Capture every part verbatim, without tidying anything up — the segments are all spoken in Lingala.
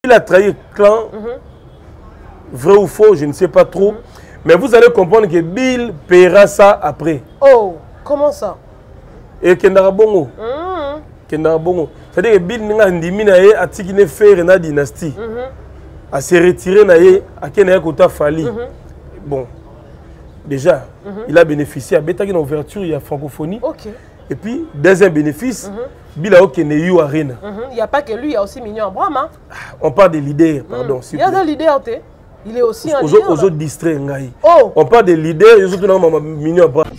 il a trahi le clan, mm-hmm. vrai ou faux, je ne sais pas trop. Mm-hmm. Mais vous allez comprendre que Bill paiera ça après. Oh, comment ça? Et Kendara Bongo. Mm-hmm. Kendara Bongo. C'est-à-dire que Bill n'a pas a tikine faire na dynastie. Mm-hmm. A se retirer na ye a Kenya Kota Fali. Mm-hmm. Bon, déjà, mm-hmm. il a bénéficié à Beta qui une ouverture, il y a francophonie. Ok. Et puis, deuxième bénéfice, mm-hmm. Bill a Okeneyu Arena. Il n'y a pas que lui, il y a aussi Mignon Abraham. Hein? On parle des leaders, pardon. Il y a des leaders, il est aussi un aux leader. Aux autres distraits, oh. On parle des leaders, les autres Mignon Abraham.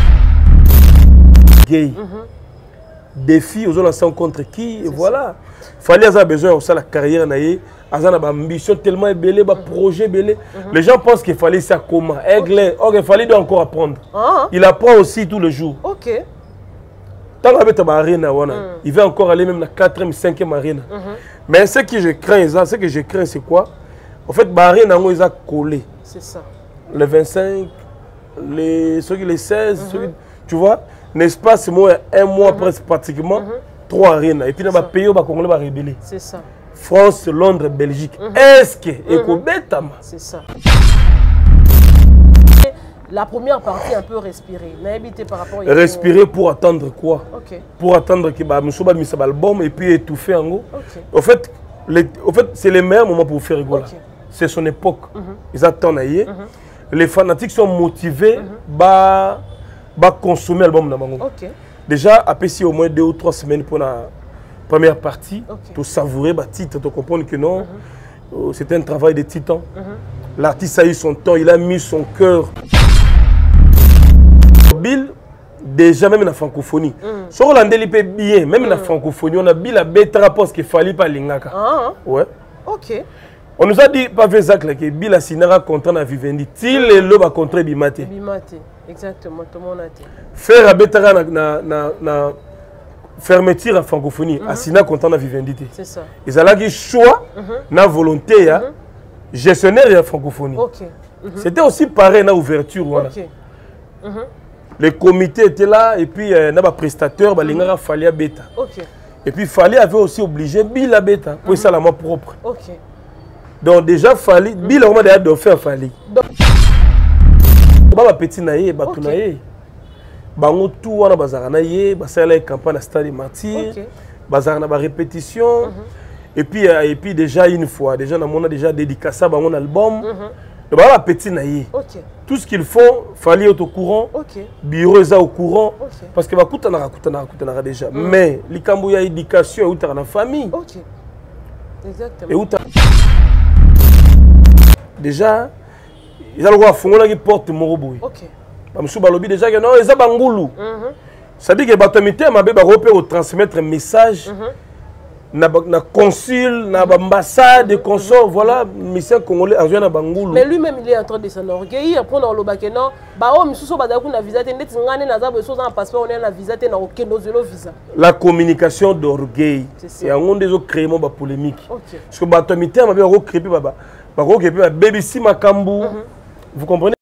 Gay. Mm-hmm. Défi, aux autres contre qui, et voilà. Il fallait avoir besoin de la carrière, il y a une ambition tellement ébélée, un projet ébélé. Mm-hmm. Les gens pensent qu'il fallait ça comment. Aigle, or il fallait encore apprendre. Ah. Il apprend aussi tous les jours. Ok. Tant qu'il arena, mm. il va encore aller même dans la quatrième, cinquième arena. Mm-hmm. Mais ce que je crains, ce que je crains, c'est quoi? En fait, l'arena, ils ont collé. C'est ça. Les vingt-cinq, les, ceux qui les seize, mm-hmm. ceux qui, tu vois, l'espace, moi, un mois mm-hmm. presque pratiquement, mm-hmm. trois arenas. Et puis, dans le pays, on va rébeller. C'est ça. France, Londres, Belgique. Mm-hmm. Est-ce que mm-hmm. C'est ça. La première partie, un peu respirer. Par rapport à respirer pour attendre quoi? Okay. Pour attendre que bah, M. Ba mis album et puis étouffer en gros. Okay. En fait, les, en fait c'est le meilleur moment pour faire rigoler. Okay. C'est son époque. Mm-hmm. Ils attendent ailleurs. Mm-hmm. Les fanatiques sont motivés mm-hmm. bah, bah consommer l'album d'Amango. Okay. Déjà, après si au moins deux ou trois semaines pour la première partie, okay. pour savourer le titre, pour comprendre que non, mm-hmm. euh, c'était un travail de titan. Mm-hmm. L'artiste a eu son temps, il a mis son cœur. Bill, déjà même dans la francophonie. Mm. Sur Hollandais, il peut bien, même dans mm. la francophonie, on a Bill à Betra parce qu'il fallait pas l'ingaka. Ah. Ouais. Ok. On nous a dit, pas fait ça, que Bill a signé un contrat dans Vivendi. Il est le contrat Bimate. Bimate, exactement, tout le monde a dit. Faire à Betra na fermeture à francophonie, a signé un contrat dans Vivendi. C'est ça. Ils ont eu choix, na volonté, gestionnaire de la francophonie. Ok. C'était aussi pareil dans l'ouverture. Ok. Les comités étaient là et puis euh, les prestataires, il mm-hmm. fallait bêta. Okay. Et puis Fali avait aussi obligé Bill à bêta pour ça la main propre. Okay. Donc déjà Fali, mm-hmm. Bill a déjà faire Fali. Baba petit naïe, ba tout naïe. Bango tout wana bazara naïe, ba ça la campagne à Stade Martyr, bazara na ba répétition. Et puis euh, et puis déjà une fois, déjà on a déjà dédicacé mon album. Mm-hmm. Baba petit naïe. Okay. Tout ce qu'il faut, fallait être au courant. Okay. Bureau est au courant. Okay. Parce que va coûter na coûter na coûter na déjà. Mm. Mais likambo ya éducation ou ta na famille. OK. Exactement. Et où ta déjà ils allent voir fongola qui porte moroboy. OK. Ba musu balobi déjà que non, eza bangulu. Mhm. Ça dit que batomité ma be ba repérer transmettre message. Mm-hmm. Na na consul, na ambassade, des consorts, voilà, mission congolais en na Bangoulou. Mais lui-même il est en train de s'enorgueillir pour dans le bakeno, ba o misuso badaku na visa te ndeti ngane na za beso za passeport on a na visa te na okendo zelo visa. La communication d'orgueil. Et on des autres créer ba polémique. Okay. Parce que ba tomité ma be ro créer baba. Ba ro créer ba baby si makambu. Vous comprenez?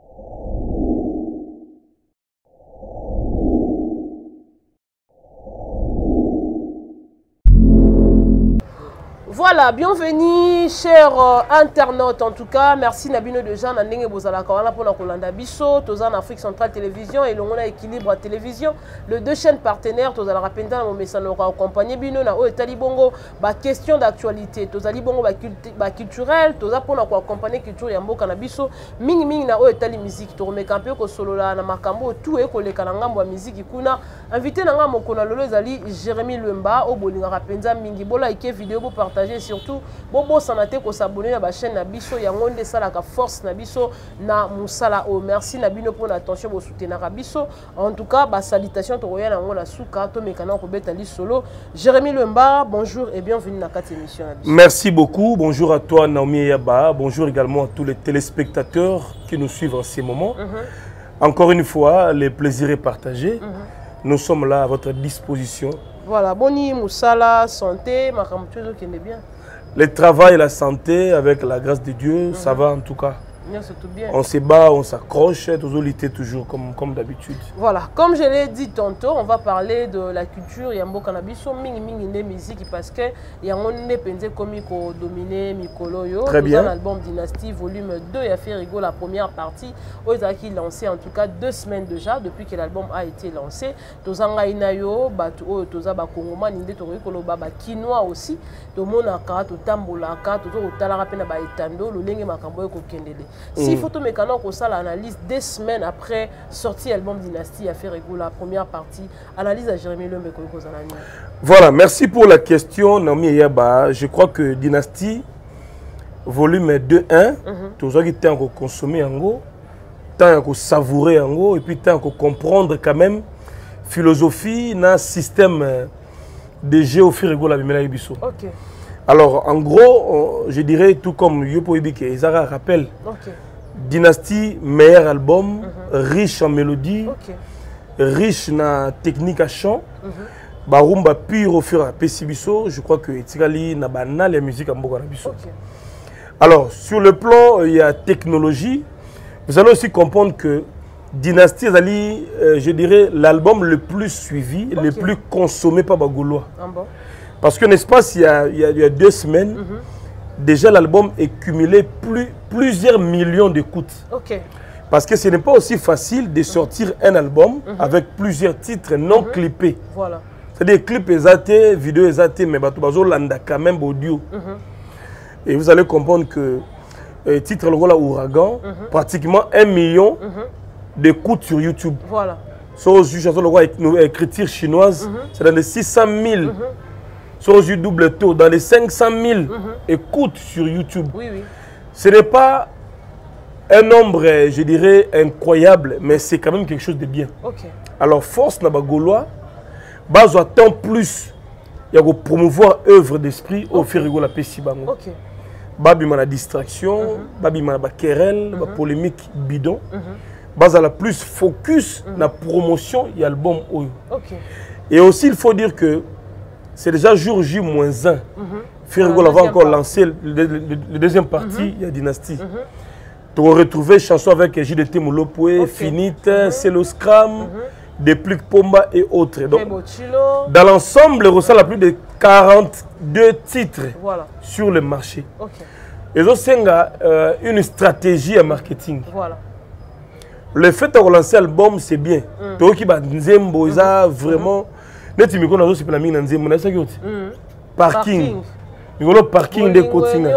Voilà, bienvenue chers euh, internautes en tout cas. Merci Nabino de Jean Nandenge Bozala Kawana pour la Kolanda Bisso, Tozan Afrique Centrale Télévision et l'on a équilibre à télévision. Les deux chaînes partenaires, Tozala Rapenda, mon message nous accompagné Bino na o Talibongo, ba question d'actualité, Tozali Bongo ba culturel, Toza pour nous accompagner culture Yambo Kanabiso, Ming Ming na o Tali musique, to remeka un peu ko solo la na makambo tout e ko le kanangambo musique kuna. Invité na ngamo kona lolo ezali Jérémy Lemba o bolinga Rapenda mingi bola ike vidéo pour partager. Surtout bobo sanate ko s'abonner à la chaîne Nabiso yangonde sala ka force Nabiso na musala o merci Nabino pour l'attention bo soutenir Nabiso en tout cas ba salutation to roya na ngona suka to mekana ko betali solo Jérémy Lemba bonjour et bienvenue dans cette émission Nabiso. Merci beaucoup, bonjour à toi Naomi Yaba, bonjour également à tous les téléspectateurs qui nous suivent en ces moments. Mm-hmm. Encore une fois, le plaisir est partagé. Mm-hmm. Nous sommes là à votre disposition. Voilà, boni, moussala, santé, ma qui est bien. Le travail et la santé, avec la grâce de Dieu, mm-hmm. ça va en tout cas. On se bat, on s'accroche, toujours lutter toujours comme, comme d'habitude. Voilà, comme je l'ai dit tantôt, on va parler de la culture. Il y a un cannabis, mingi mingi de musique parce que il y a un épenzé comme dominé Mikoloyo. Très bien. L'album Dynasty volume deux, il a fait rigolo la première partie. Ozaki lancé en tout cas deux semaines déjà depuis que l'album a été lancé. Tozanga inayo, batu toza ba Kongoma, ninde tori koloba ba Kinois aussi. To monaka, to tambolaka, to to talara pena ba etando, le lenge makambo ko kendele. Si photo mécano ko ça l'analyse deux semaines après sortie album Dynasty a fait rigolo la première partie. Analyse à Jérémy Lembe ko ko zanani. Voilà, merci pour la question Naomi Yaba. Je crois que Dynasty volume deux un, tout ça qui tient à consommer en gros, tant à savourer en gros et puis tant à comprendre quand même philosophie dans système de géophie rigolo la biso. OK. Alors en gros, je dirais tout comme Yopo Ibike, Isara rappelle. OK. Dynasty meilleur album, mm-hmm. riche en mélodie, okay. riche en technique à chant. Mm-hmm. Barumba pure au fur et à mesure, je crois que Etikali na banal la musique en Boga Biso. Okay. Alors, sur le plan, il y a technologie. Vous allez aussi comprendre que Dynasty, euh, je dirais, l'album le plus suivi, okay. le plus consommé par Bagoulois. Ah bon? Parce que, n'est-ce pas, il y a, il y a, il y a deux semaines, mm-hmm. déjà l'album est cumulé plus, plusieurs millions d'écoutes. Okay. Parce que ce n'est pas aussi facile de sortir mm-hmm. un album mm-hmm. avec plusieurs titres non mm-hmm. clippés. Voilà. C'est-à-dire clips exatés, vidéos exatées, mais bateau landa quand même audio. Mm-hmm. Et vous allez comprendre que le titre le rôle Ouragan, mm-hmm. pratiquement un million mm-hmm. d'écoutes sur YouTube. Voilà. Sur chanson le roi écriture chinoise, mm-hmm. c'est dans les six cent mille. Mm-hmm. Sur du double taux, dans les cinq cent mille mm-hmm. écoutes sur YouTube. Oui, oui. Ce n'est pas un nombre, je dirais, incroyable, mais c'est quand même quelque chose de bien. Okay. Alors, force n'a pas gaulois. Bas attend plus, il y a promouvoir œuvre d'esprit au firigo la Pessibango. Ok. Babi ma la distraction, babi ma la querelle, la polémique bidon. Bas à la plus focus na promotion et album oyo. Ok. Et aussi il faut dire que c'est déjà jour J moins un. Firigo va encore lancer le deuxième partie, il y a Dynasty. Tu vas retrouver chanson avec J D T Moulopoué, Finite, c'est le Scram. Des Pliques Pomba et autres. Donc, dans l'ensemble, il reçoit plus de quarante-deux titres voilà. sur le marché. Okay. Et aussi, euh, une stratégie à marketing. Voilà. Le fait de relancer l'album, c'est bien. Tu qui va Nzembo, ça vraiment. Net mi kono aussi la mine Nzembo, na ça qui parking. Ngolo parking de Kotinga.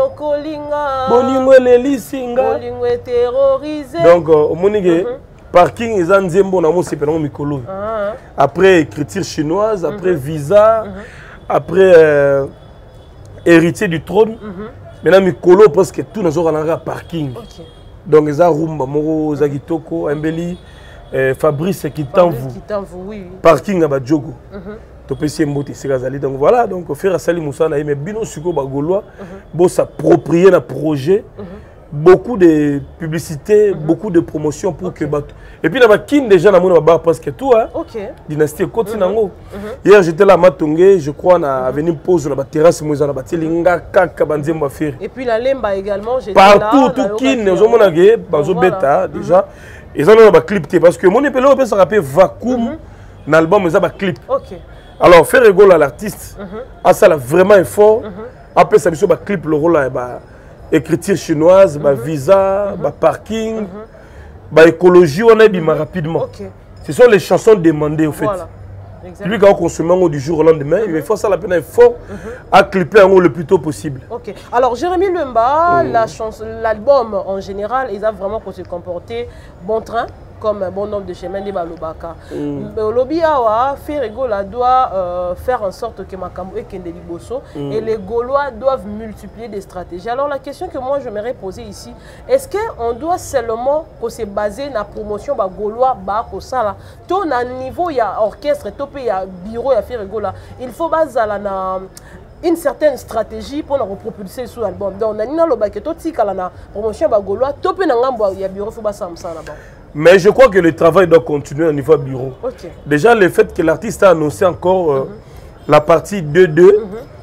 Bolingo le lisinga. Bolingo terrorisé. Donc, au monige parking is en Nzembo na mo sepena mikolo. Après écriture chinoise, après mm-hmm. visa, mm-hmm. après euh, héritier du trône. Mm-hmm. Maintenant mikolo parce que tout nous aura parking. Okay. Donc ils a rumba moro zagitoko embeli euh, Fabrice qui t'envoie. Oui, oui. Parking na badjogo. To pesi mbote sekazali donc voilà donc au faire sali musana mais bino suko bagolois bo s'approprier na projet. Beaucoup de publicité, mm-hmm. beaucoup de promotion pour okay. que bateau. Et puis, là, kin déjà, on a presque tout. Hein? Ok. Dynasty continue. Mm-hmm. Hier, j'étais là à Matongé, je crois, on a venu poser sur la terrasse, moi, on a bâti linga kaka banzé m'a fait. Et puis la lemba également, j'étais là. Partout, tout kin, nous avons gagné, bazo bêta déjà. Et ça, on a clipé parce que mon épée là, on peut se rappeler vacuum, l'album, on a clip. Ok. Alors, faire rigoler à l'artiste, à ça, là, vraiment effort. Après, ça, on a clip le rôle là, bah. Écriture chinoise, mm-hmm. bah, visa, mm-hmm. bah, parking, mm-hmm. bah, écologie, on a dit rapidement. Okay. Ce sont les chansons demandées au fait. Voilà. Lui qui a consommé du jour au lendemain, mm-hmm. il faut ça la peine fort mm-hmm. à clipper en haut le plus tôt possible. Ok. Alors Jérémy Lemba, mm. l'album en général, ils ont vraiment se comporté bon train. Comme un bon nombre de chemins de Balobaka. Le lobby Awa, Ferregola doit euh, faire en sorte que Makambo et Kendeli Bosso et les Gaulois doivent multiplier des stratégies. Alors la question que moi je m'aimerais poser ici, est-ce qu'on doit seulement se baser sur la promotion de Gaulois au Sala? Tout à niveau, il y a orchestre, il y a bureau, il y a Ferregola. Il faut baser na une certaine stratégie pour nous propulser sur l'album. Donc, on a une promotion de Gaulois, il y a bureau, il faut baser ça là-bas. Mais je crois que le travail doit continuer au niveau bureau. Okay. Déjà, le fait que l'artiste a annoncé encore euh, mm-hmm. la partie deux deux, mm-hmm.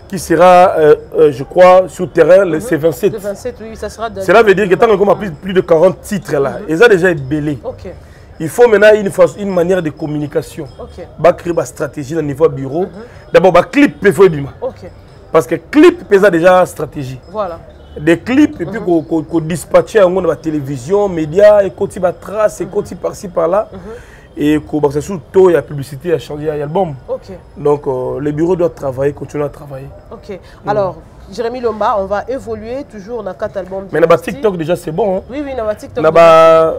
qui sera, euh, euh, je crois, sur terrain, le C vingt-sept. Le vingt-sept, oui, ça sera... De... Cela veut dire que tant qu'on a plus, plus de quarante titres là, mm-hmm. ils ont déjà belé. Okay. Il faut maintenant une, une manière de communication. Okay. Bah créer une stratégie au niveau bureau. Mm-hmm. D'abord, bah clip, il faut bima. Okay. Parce que clip, il a déjà stratégie. Voilà. Des clips, et puis qu'on mm-hmm. qu dispatcher à la télévision, médias, et qu'on a trace, et qu'on a par-ci par-là. Et qu'on a surtout la publicité à changer l'album. Okay. Donc, euh, le bureau doit travailler, continuer à travailler. Ok. Alors, mm. Jérémy Lomba, on va évoluer toujours dans quatre albums. Mais dans TikTok, déjà, c'est bon. Hein? Oui, oui, dans TikTok. Dans la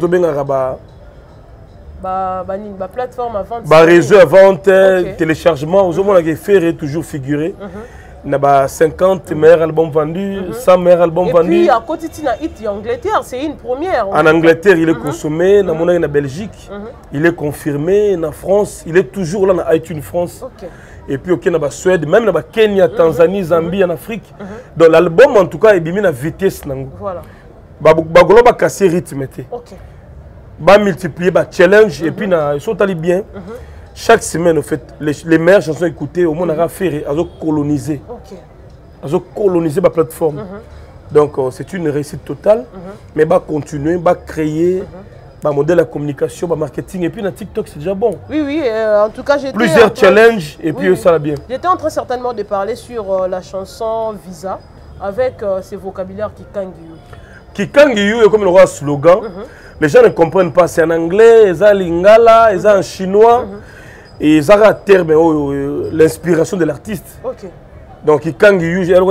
plateforme à vente. Bah, réseau à vente, okay. Téléchargement. Aux hommes, on a fait toujours figurer. Il y a cinquante meilleurs albums vendus, mm-hmm. cent meilleurs albums et vendus. Et puis, à côté de ça, il y a Angleterre, c'est une première. En Angleterre, il est mm-hmm. consommé. Dans mm-hmm. Belgique, mm-hmm. il est confirmé. En France, il est toujours là dans iTunes France. Okay. Et puis, ok, dans la Suède, même dans le Kenya, Tanzanie, mm-hmm. Zambie, en Afrique. Mm-hmm. Donc, l'album, en tout cas, est mis à vitesse. Voilà. Il va casser le rythme. Ok. Il va multiplier le challenge. Mm-hmm. Et puis, ils sont allés bien. Mm-hmm. Chaque semaine, en fait, les, les meilleures chansons écoutées, au moins, on a fait à coloniser. À coloniser la plateforme. Mm-hmm. Donc, euh, c'est une réussite totale. Mm-hmm. Mais va continuer, va créer, va mm-hmm. modèle la communication, va marketing. Et puis, dans TikTok, c'est déjà bon. Oui, oui. Euh, en tout cas, j'étais. Plusieurs challenges, et puis, oui, ça va bien. J'étais en train certainement de parler sur euh, la chanson Visa, avec euh, ces vocabulaires qui kangiyu. Qui kangiyu est comme le slogan. Mm-hmm. Les gens ne comprennent pas. C'est en anglais, ils ont lingala, ils ont en chinois. Mm-hmm. Et ils ont un terme, oh, l'inspiration de l'artiste. Okay. Donc, quand il y a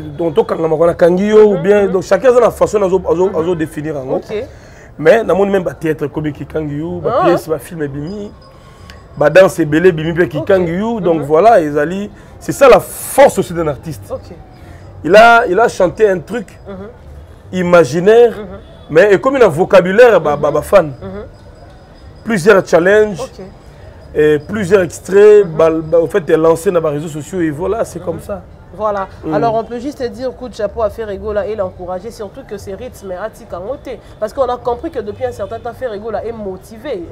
ou bien, donc chacun a une façon de définir. Okay. Mais dans le même théâtre, comme il y a pièce, un film, la danse est belle, donc voilà, c'est ça la force aussi d'un artiste. Okay. Il, a, il a chanté un truc mm-hmm. imaginaire, mm-hmm. mais comme il a un vocabulaire, mm-hmm. bah, bah, fan. Mm-hmm. Plusieurs challenges. Okay. Et plusieurs extraits, mm-hmm. bah, bah, en fait, lancés dans les réseaux sociaux et voilà, c'est mm-hmm. comme ça. Voilà. Mm. Alors, on peut juste dire coup de chapeau à Ferrego là et l'encourager, surtout que ces rythmes sont parce qu'on a compris que depuis un certain temps, Ferrego là est motivé.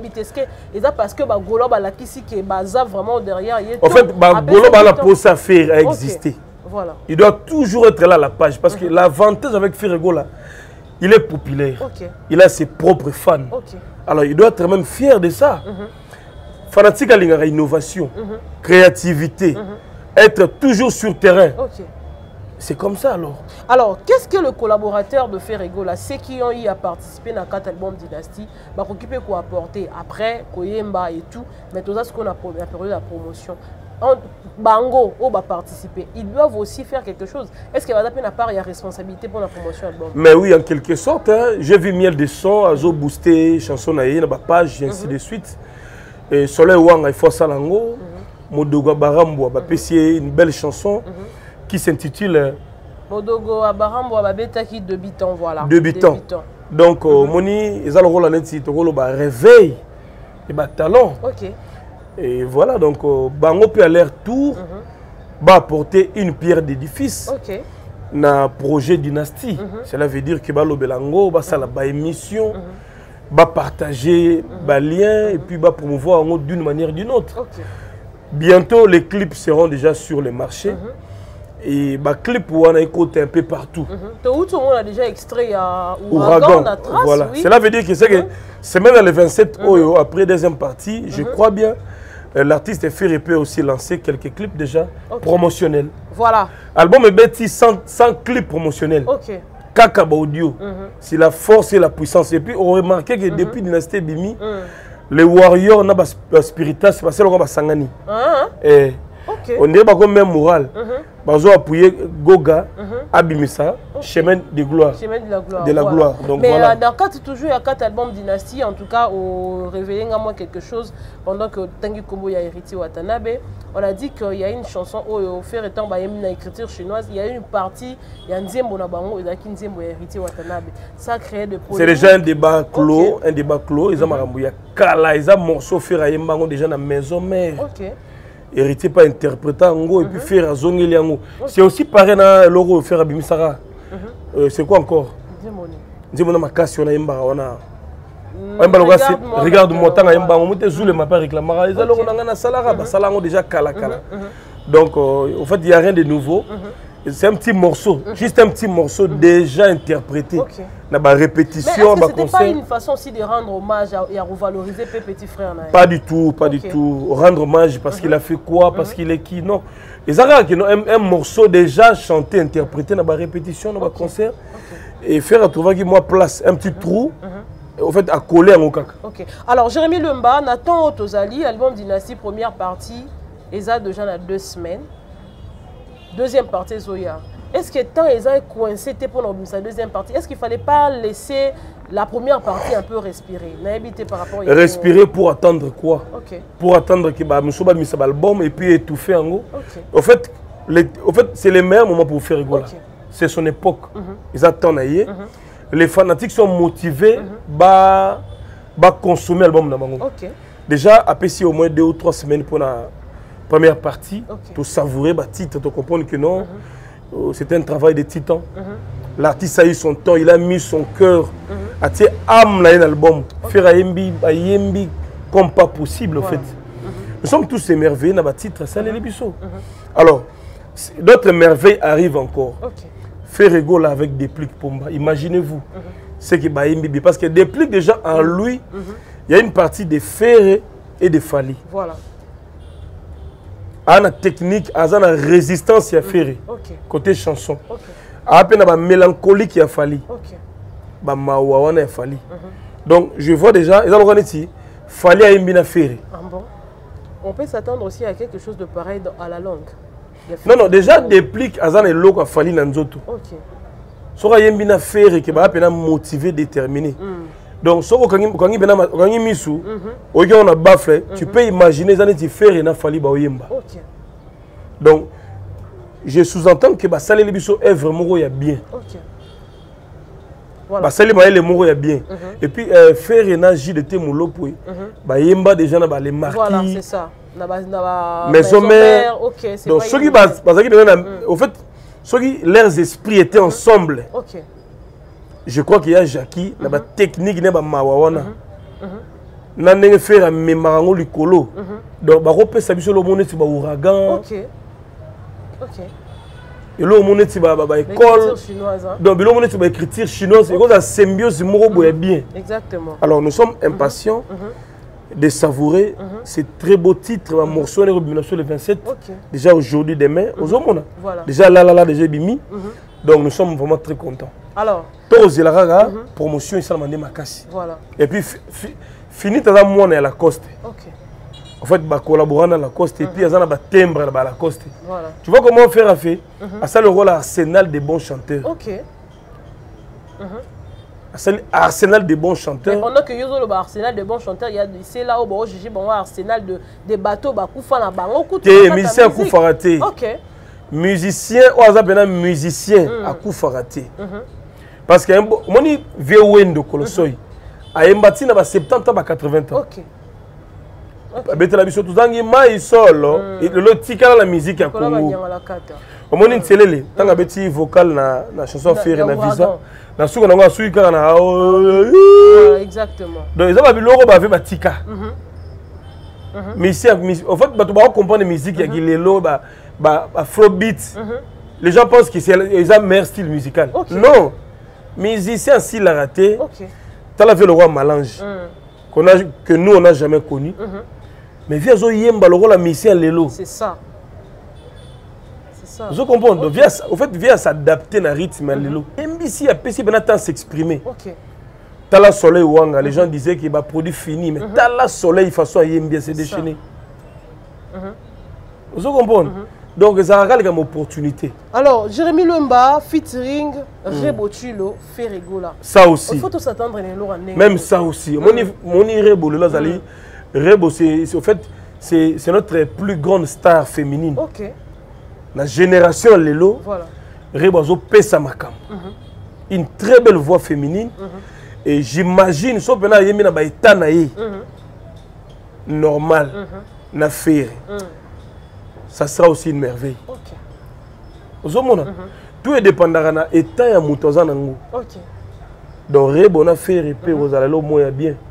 Et ça parce que bah, Golo bah, la qui est basé vraiment derrière. En fait, bah, Golo bah, la pose à faire à exister. Okay. Voilà. Il doit toujours être là à la page parce mm-hmm. que l'avantage avec Ferrego là, il est populaire. Okay. Il a ses propres fans. Okay. Alors, il doit être même fier de ça. Mm-hmm. Fanatique à l'innovation, mm-hmm. créativité, mm-hmm. être toujours sur terrain. Okay. C'est comme ça alors. Alors, qu'est-ce que le collaborateur de Ferrego, là, ceux qui ont eu à participer dans quatre albums Dynasty, va s'occuper quoi apporter après, Koyemba et tout, mais tout ça, ce qu'on a appelé la promotion. En Bango, on va participer. Ils doivent aussi faire quelque chose. Est-ce qu'il va y a part il y a responsabilité pour la promotion album? Mais oui, en quelque sorte. Hein, j'ai vu miel de son, Azo booster, chanson dans la page, et ainsi mm-hmm. de suite. Et Soleil Wang, il faut ça lango. Modogo Abarambo a apprécié une belle chanson mm-hmm. qui s'intitule Modogo Abarambo a qui de biton voilà. De biton. Donc mm-hmm. Moni, ils ont le rôle en enti, le rôle réveil et bah talent. OK. Et voilà donc Bango peut à leur tour mm-hmm. va apporter une pierre d'édifice. OK. Na projet Dynasty. Mm-hmm. Cela veut dire que ba lo belango ba ça la ba émission. Mm-hmm. Va partager mm-hmm. bah, lien mm-hmm. et puis va promouvoir d'une manière ou d'une autre. Okay. Bientôt, les clips seront déjà sur le marché. Mm-hmm. Et bah, clips on a écouté un peu partout. Mm-hmm. Où tout le monde a déjà extrait à Ouragan. Voilà. Oui. Cela veut dire que c'est mm-hmm. que même dans le vingt-sept, mm-hmm. oh, après deuxième partie, mm-hmm. je crois bien, euh, l'artiste Ferré peut aussi lancer quelques clips déjà okay. promotionnels. Voilà. Album est bêti sans, sans clips promotionnels. Ok. Kaka audio, mm-hmm. c'est la force et la puissance. Et puis on remarque que mm-hmm. depuis Dynasty Bimi, mm-hmm. les warriors n'ont pas spiritas, c'est parce qu'ils ont sangani. Et on est pas comme même moral. Ils ont appuyé Goga, Abimisa, chemin de gloire. Chemin de la gloire. De la voilà. gloire. Donc, mais voilà. euh, dans quatre toujours il y a quatre albums Dynasty, en tout cas au réveillé moi quelque chose pendant que Tanguy Kombo a hérité Watanabe. On a dit qu'il y a une chanson au faire étant bah une écriture chinoise, il y a une partie, il y a un Nzembo na bango, il y a un Nzembo hérité Watanabe. Ça crée des problèmes. C'est déjà un débat clos, okay. un débat clos, ils ont marambou, il y a kala, ils ont morceau faire à Yembango déjà dans la maison mère. OK. Hérité pas interprétant Ngo et puis faire à Zongeliango. C'est aussi pareil dans l'euro faire à Bimisara. C'est quoi encore? Dis-moi ma casse on a Yemba on a. Regarde-moi tant à Yemba on monte Zoule m'a pas réclamé. Ils allons on a na salara, ba salango déjà kala kala. Donc, euh, en fait, il n'y a rien de nouveau. Mm-hmm. C'est un petit morceau, mm-hmm. juste un petit morceau mm-hmm. déjà interprété. Okay. Dans ma répétition, mais est-ce que ce n'était pas une façon aussi de rendre hommage et à revaloriser P Petit Frère? Pas du tout, pas okay. du tout. Rendre hommage parce mm-hmm. qu'il a fait quoi, parce mm-hmm. qu'il est qui, non. Les Arabes, un, un morceau déjà chanté, interprété dans ma répétition, dans ma okay. concert. Okay. Et faire trouver moi place, un petit mm-hmm. trou. Mm-hmm. En fait, à coller à mon caca. Ok. Alors, Jérémy Lumba, Nathan Otozali, album Dynastie, première partie, Eza déjà dans deux semaines. Deuxième partie, Zoya. Est-ce que tant Eza est coincé pour sa deuxième partie? Est-ce qu'il ne fallait pas laisser la première partie un peu respirer? Par rapport à respirer pour attendre quoi? Okay. Pour attendre que bah, Moussouba mise son album et puis étouffer en gros. Okay. En fait, les, en fait c'est le meilleur moment pour faire rigoler. Okay. C'est son époque. Mm-hmm. Ils attendent ailleurs. Mm-hmm. Les fanatiques sont motivés mm-hmm. bah, bah consommer l'album de Mango. Okay. Déjà, après si au moins deux ou trois semaines pour la première partie, okay. pour savourer le titre, pour comprendre que non, mm-hmm. c'était un travail de titan. Mm-hmm. L'artiste a eu son temps, il a mis son cœur, mm-hmm. a tiré âme dans l'album, okay. faire Ayembi, Ayembi comme pas possible en voilà. fait. Mm-hmm. Nous sommes tous émerveillés dans le titre, ça mm-hmm. les bisous. Mm-hmm. Alors, d'autres merveilles arrivent encore. Okay. Faire rigoler avec des pliques Pomba, imaginez-vous. Mm-hmm. Ce qui est Ayembi, parce que des pliques déjà en lui, il mm-hmm. y a une partie de Ferré et de Fali. Voilà. À la technique, à la résistance, il y a Ferré. Okay. Côté chanson. Okay. À peine la mélancolie qui a fallu. Okay. Bah maouawana a fallu. Donc je vois déjà, ils ont ici, Fali a une Ferré. Ah bon? On peut s'attendre aussi à quelque chose de pareil à la langue. Non non, déjà des pliques à la langue a fallu dans Nzoto. OK. Sora yembina Ferré qui va peine motivé, déterminé. Donc si quand il quand il misou, au lieu on a bafflé, tu peux imaginer ça n'est Ferré n'a fallu ba oyemba. OK. Donc je sous-entends que bah Salé Libiso est vraiment bien. OK. Voilà. Bah Salé Maël est moro bien. Mm-hmm. Et puis euh, faire un agi de Témoulo pour bah yemba déjà na bah les marquis. Voilà, c'est ça. Na ba na ba maison mère. OK, c'est donc ceux qui bah parce que en fait ceux qui leurs esprits étaient ensemble. OK. Je crois qu'il y a Jackie, na ba technique na ba mawawana. Na ndenge faire mémarango likolo. Donc bah repé ça biso le monde c'est ba ouragan. OK. Ok. Et là, on est à l'école. Donc, on est à l'écriture chinoise. Et la symbiose est bien. Exactement. Alors, nous sommes impatients mm-hmm. de savourer mm-hmm. ces très beaux titres. Un morceau de mille neuf cent vingt-sept. Okay. Déjà aujourd'hui, demain. Mm-hmm. Voilà. Déjà là, là, là, déjà bimi. Mm-hmm. Donc, nous sommes vraiment très contents. Alors. Tous les la promotion, ils sont ma casse. Voilà. Et puis, fini, tu as moi à la coste. Ok. En fait, bah, collaborer dans la coste et puis il y a un timbre à la coste. Voilà. Tu vois comment faire à faire? À ça le rôle arsenal des bons chanteurs. Ok. Uh-huh. Arsenal des bons chanteurs. Mais pendant que y a le arsenal des bons chanteurs, il y a c'est là où on juge bon arsenal de des bateaux bah koufa na bango kutu. Des musiciens koufa raté. Ok. Musiciens ou azabena musiciens à koufa raté. Parce que moni vieux wendo kolosoi. A embati na ba soixante-dix ans à quatre-vingts ans. Ok. Betela biso tuzangi mai solo et le tika la musique ya Congo. Au moins ntelele tanga beti vocal na na chanson faire na visa na suka na ngwa suika na exactement. Donc ils ont biloko ba ve batika. Mais ici en fait bato ba comprendre musique ya kilelo ba ba afrobeat. Les gens pensent que c'est ils ont meilleur style musical. Non. Musicien si la raté. OK. Tu as vu le roi Malange qu'on a que nous on n'a jamais connu. Mais viens au yemba le rôle la mission lelo. C'est ça. C'est ça. Je comprends. Donc viens au fait viens s'adapter à rythme lelo. M B C a pu maintenant s'exprimer. OK. T'as la soleil wanga, les gens disaient qu'il va produit fini mais t'as la soleil façon yemba c'est déchaîné. Je comprends. Donc ça a une opportunité. Alors Jérémy Lumba featuring Rebo Chulo fait rigola. Ça aussi. Il faut tout s'attendre les lois. Même ça aussi. Mon mon Rebo là Zali. Rebo, c'est en fait, c'est notre plus grande star féminine. Ok. La génération Lelo, voilà. Rebo a pesa makam. Une très belle voix féminine. Mm -hmm. Et j'imagine, sauf que yemi na ba etana yi. Normal, mm -hmm. na faire. Mm. Ça sera aussi une merveille. Ok. Ozomona. Mm -hmm. Tout est dépendant na état ya mutoza nango. Ok. Donc Rebo na faire et puis vous allez le moyen bien.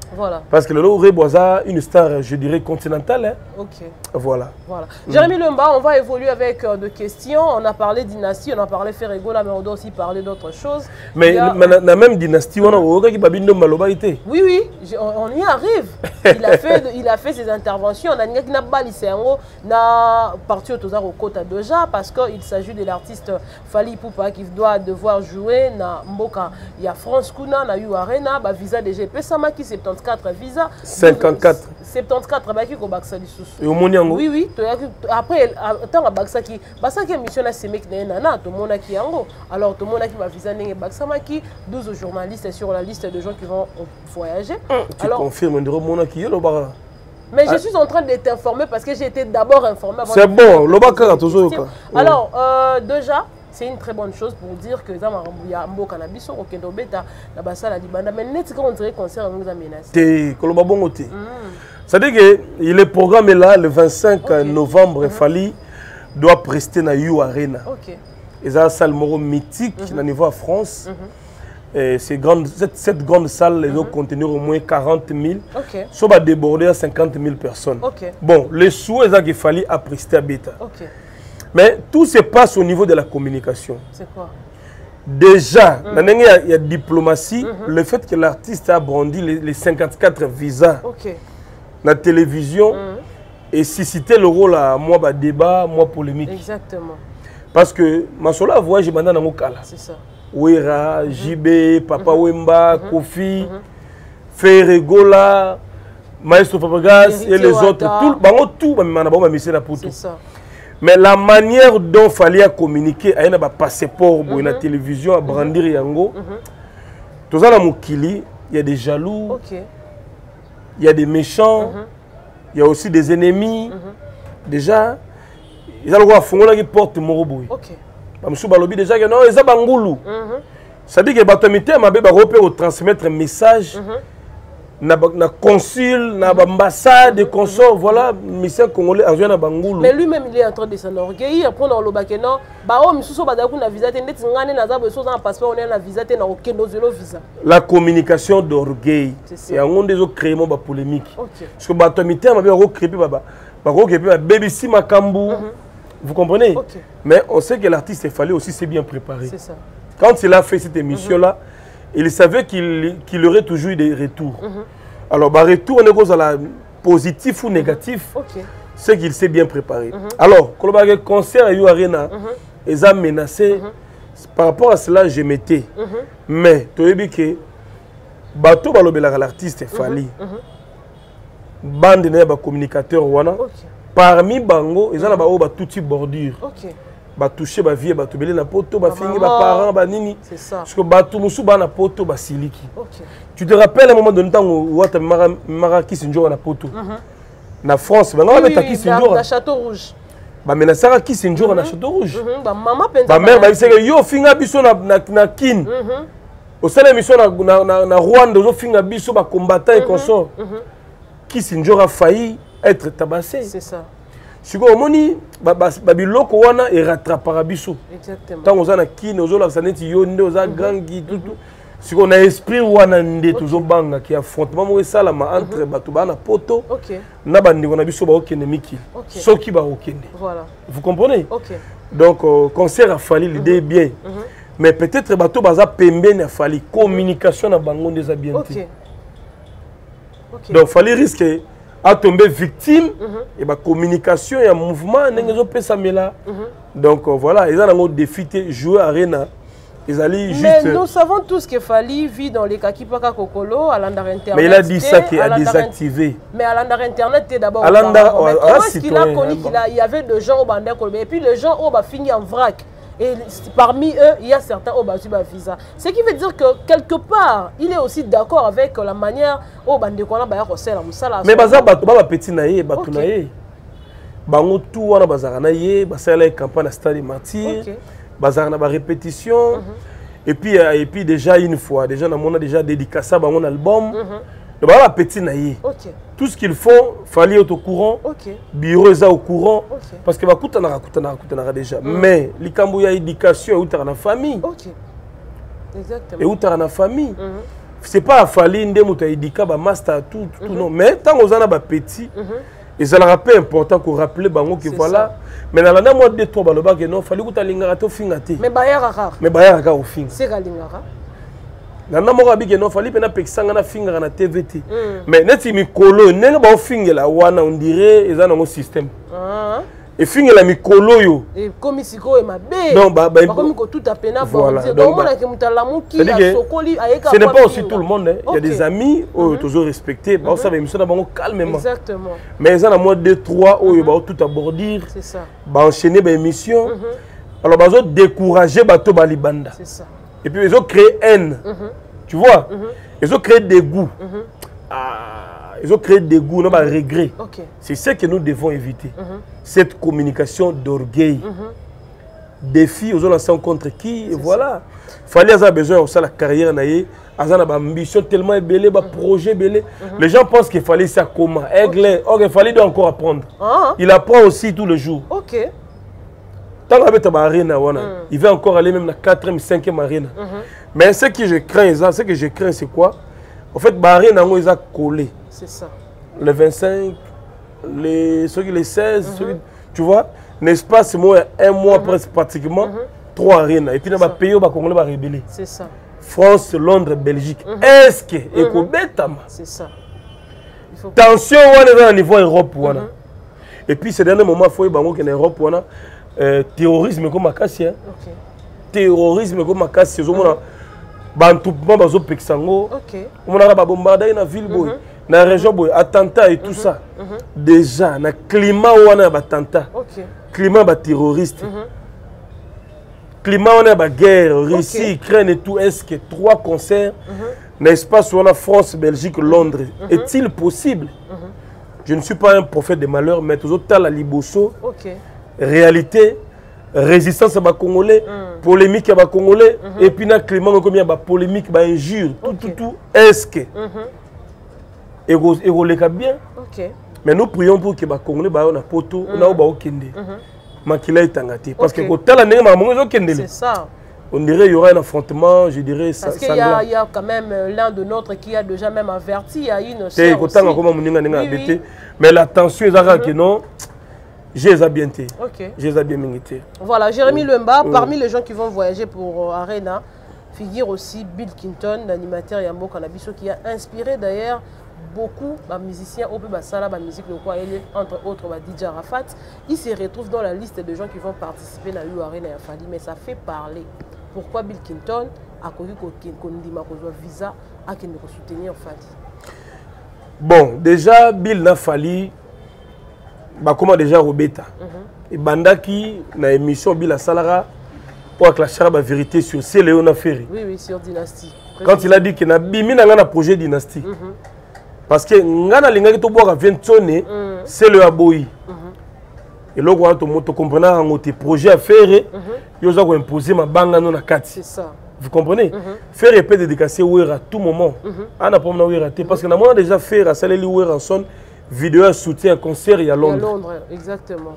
Voilà. Parce que le Lolo Reboisa, une star, je dirais, continentale. Hein. Ok. Voilà. Voilà. Mm. Jérémy Lemba, on va évoluer avec euh, des questions. On a parlé dynastie, on a parlé Ferrego, là, mais on doit aussi parler d'autres choses. Mais a... la même dynastie, on a qui Babindo Maloba été. Oui, oui, on y arrive. Il a fait, il a fait ses interventions. On a dit qu'il n'a pas lycée en n'a parti au Tozar au Kota déjà parce qu'il s'agit de l'artiste Fally Ipupa qui doit devoir jouer na Mboka. Il y a France Kuna, na U Arena, bah visa D G P Samaki soixante-quatorze visa. cinquante-quatre. soixante-quatorze baki ko baksa lisusu. Et au Moniango. Oui oui, après tant que baksa qui baksa qui mission na semek na nana to mona ki yango. Alors to mona ki ba visa ndenge baksa maki douze journalistes sur la liste de gens qui vont voyager. Tu Alors, confirmes de mona ki le bara. Mais je suis en train de t'informer parce que j'ai été d'abord informé. C'est bon, le baka toujours. Alors euh, déjà c'est une très bonne chose pour dire que ça m'a rambo cannabis au kendo beta la basa la libanda mais net quand on dirait concert nous a menacé. Té koloba bongo té. Ça dit que il est programmé là le vingt-cinq okay. novembre, mm -hmm. Fally doit prester na U Arena. OK. Et ça salle moro mythique mm -hmm. na niveau à France. Mm -hmm. Ces grandes, cette, cette grande salle, les mm -hmm. doit contenir au moins quarante mille. Okay. Ça va déborder à cinquante mille personnes. Okay. Bon, les souhaits qu'il fallait à prester à Beta. Okay. Mais tout se passe au niveau de la communication. C'est quoi? Déjà, mm -hmm. il y, y a diplomatie, mm -hmm. le fait que l'artiste a brandi les, les cinquante-quatre visas okay. la télévision mm -hmm. et susciter le rôle à moi, bah, débat, moi, polémique. Exactement. Parce que ma sola voyage dans le Mokala. C'est ça. Ouera, mm -hmm. J B, Papa mm -hmm. Wemba, mm -hmm. Kofi, mm -hmm. Ferregola, Maestro Fabregas et les Wata. Autres. Tout, bah, tout, c'est ça. Mais la manière dont il fallait communiquer, il y a un passeport, il y a une télévision, à brandir yango. Tout ça, il y a des jaloux, okay. il y a des méchants, il mm -hmm. y a aussi des ennemis. Mm -hmm. Déjà, ils ont le qui porte Moroboui. Je suis déjà que non, ils ont Bangoulou. Ça dit que les gens ont transmettre un message. Na na consul, na ambassade, des consorts, voilà, mission congolais en na Bangoulou. Mais lui-même il est en train de s'enorgueillir pour dans le bakeno, ba o misuso ba da ku na visa te net ngane na za beso na passeport on na visa te na okendo zelo visa. La communication d'orgueil. Et on des autres créer ba polémique. Parce que ba tomité ma ba ko créer ba ba ko créer ba baby si makambu. Vous comprenez? Okay. Mais on sait que l'artiste il fallait aussi se bien préparer. C'est ça. Quand il a fait cette émission là, il savait qu'il qu'il aurait toujours eu des retours. Mm-hmm. Alors, bah, retour positif ou négatif, mm-hmm. okay. c'est qu'il s'est bien préparé. Mm-hmm. Alors, quand on a un concert à U Arena, mm-hmm. ils ont menacé. Mm-hmm. Par rapport à cela, je m'étais. Mm-hmm. Mais, tu as vu que bateau l'artiste Fally, bande de communicateurs, parmi Bango, ils ont tout type bordure. Ba toucher ba vie ba tobele na poto ba fingi ba parents ba nini c'est ça parce que ba tout musu ba na poto ba siliki. Okay. Tu te rappelles un moment donné temps où wata mara mara kisinjora na poto mm -hmm. na France ba ngaba ta kisinjora na Château Rouge ba menasara kisinjora mm -hmm. na Château Rouge mm -hmm. ba mama penza ba mère ba biseke yo finga biso na na, na kin mm -hmm. au sala mission na na, na, na Rwanda zo finga biso ba combattant mm -hmm. et consort mm -hmm. kisinjora failli être tabassé. C'est ça. Si vous avez babiloko wana et rattrapera biso. Exactement. Tant on a na ki nozo la saneti yonde oza gangi tout tout. Si on a esprit wana nde toujours banga qui affrontement mo sala ma entre batu bana poto. OK. Na bandi on a biso ba okende miki. Soki ba okende. Voilà. Vous comprenez? OK. Donc euh, concert a fallu l'idée mm -hmm. bien. Mm -hmm. Mais peut-être bato baza pembeni a fallu communication na bango ndeza bien. OK. OK. Donc fallait risquer à tomber victime mm -hmm. et bah communication et un mouvement mm -hmm. Donc euh, voilà, ils ont défité jouer Arena. Ils allaient juste. Mais nous savons tous que Fally vit dans les Kakipaka Kokolo à l'andar internet. Mais il a dit ça qui a désactivé. Mais à l'andar internet t'es d'abord. À l'andar. Comment est-ce qu'il a connu qu'il a il y avait des gens au bandé et puis les gens au bas fini en vrac. Et parmi eux, il y a certains au bas visa. Ce qui veut dire que quelque part, il est aussi d'accord avec la manière au bandé qu'on a baillé recel à Moussala. Mais baza baba petit naïe, batu naïe. Bango tout wana bazara naïe, basala campagne à Stade Martyr, bazara na ba répétition. Et puis et puis déjà une fois, déjà on a déjà dédicacé bango album. Donc voilà petit naïe. Tout ce qu'ils font, fallait être au courant. Okay. Bureau est au courant. Okay. Parce que bakuta na rakuta na rakuta na déjà. Mm. Mais likambo ya éducation et outra na famille. OK. Exactement. Et outra na famille. Mm -hmm. c'est pas à Fali ndé muta idika ba master tout tout non mais tant aux ana ba petit et ça le rappelle important qu'on rappeler bango que voilà mais dans la moi deux trois baloba que non Fali kuta lingara to fingati mais bayara ka mais bayara ka au fing c'est ka lingara na na mo rabi que non Fali pena pekisanga na fingara na T V T mais neti mikolo nenga ba fingela wana on dirait ils ont un système et finir la mikolo yo et comme si ko e mabe non ba ba comme ko tout à peine voilà donc on a que mutalamu qui a sokoli ayeka ce n'est pas aussi tout le monde hein. Il y a des amis oh toujours respectés ba ça va émission na bango calmement exactement mais ça na moi deux trois oh ba tout abordir c'est ça ba enchaîner ba émission alors ba zo décourager bato ba libanda c'est ça et puis ils ont créé haine tu vois ils ont créé des goûts ils ont créé des goûts, non, bah, regrets. Okay. C'est ce que nous devons éviter. Mm-hmm. Cette communication d'orgueil. Mm-hmm. Défi, aux gens contre qui, et voilà. Il fallait avoir besoin de la carrière, il avoir une ambition tellement belle, un projet belle. Mm-hmm. Les gens pensent qu'il fallait ça comment. Okay. Or, il fallait encore apprendre. Ah. Il apprend aussi tous les jours. Ok. Tant qu'il y a arena, mm. il va encore aller même dans la quatrième, cinquième arena. Mm-hmm. Mais ce que je crains, ce que je crains, c'est quoi? En fait, l'arena, ils ont collé. C'est ça. Les vingt-cinq, les, ceux qui les seize, mm-hmm. ceux, tu vois, l'espace, un mois mm-hmm. presque pratiquement, mm-hmm. trois arénas. Et puis, on va payer, on va rébeller. C'est ça. France, Londres, Belgique. Mm-hmm. Est-ce que, mm-hmm. c'est ça. Il faut... Tension, on est au niveau Europe. Mm-hmm. Et puis, ces derniers moments, il faut que en Europe, on a euh, terrorisme comme Akassi. Hein. Okay. Terrorisme comme Akassi. Mm-hmm. Bantoupement, bazo peksango. Ok. On a ba bombardé na ville boy. Na région boy, attentat et tout ça. Déjà, na climat où on a ba attentat. Ok. Climat ba terroriste. Climat où on a ba guerre, Russie, Ukraine et tout. Est-ce que trois concerts, n'est-ce pas, sur la France, Belgique, Londres, est-il possible? Je ne suis pas un prophète de malheur, mais tout autant la liboso. Ok. Réalité. Résistance à les Congolais, mm. polémique à les Congolais, mm -hmm. et puis dans le climat, il y a des polémiques, des injures, tout, okay. tout, tout. Est-ce que et vous bien? Okay. Mais nous prions pour que les Congolais soient en poto, on a au Kende. Makila est engagé. Parce que quand la nègre m'a Kende. C'est ça. On dirait qu'il y aura un affrontement, je dirais ça. Parce qu'il y, y a quand même l'un de nôtres qui a déjà même averti, il y a une sœur aussi. Oui, oui. Mais la tension est à que non. J'ai bien été. Ok. J'ai bien milité. Voilà, Jérémy oui. Lemba, oui. Parmi les gens qui vont voyager pour euh, Arena, figure aussi Bill Clinton, l'animateur Yambo Kanabiso, qui a inspiré d'ailleurs beaucoup de musiciens, au Sala, la musique locale, entre autres bah, D J Arafat. Il se retrouve dans la liste de gens qui vont participer à l'Arena Yafali, mais ça fait parler. Pourquoi Bill Clinton a connu un visa à soutenir Fali? Bon, déjà, Bill n'a fallu. Bah comment déjà Robeta et Bandaki na émission Bila Salara pour clasher la vérité sur C. Léon Ferry. Oui oui sur Dynastie. Quand il a dit qu'il a bimi na ngana projet Dynastie. Mm -hmm. Parce que ngana lingaki to boire vingt tonnes c'est le aboyi. Et là on to moto comprendre en côté projet à faire yo za ko imposer ma banga non na kati. C'est ça. Vous comprenez? Faire peut dédicacer Ouera à tout moment. Ana pas na Ouera parce que na moi déjà faire à Saleli Ouera en son vidéo à soutien à concert il y a Londres. À Londres, exactement.